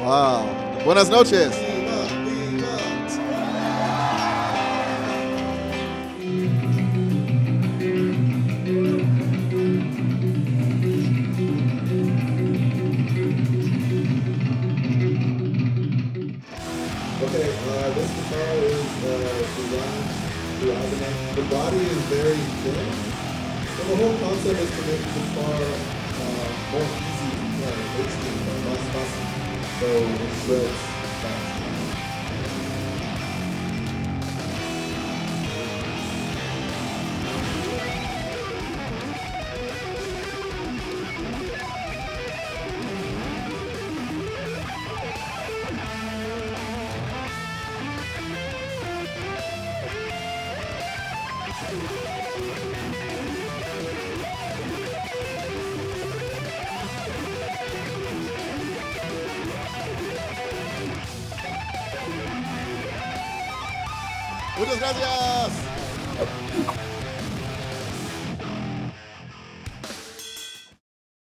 Wow. Buenas noches. Okay, this guitar is designed to resonate. The body is very thin, so the whole concept is to make the guitar more easy to play, basically less fussy, so it shreds fast. Muchas gracias.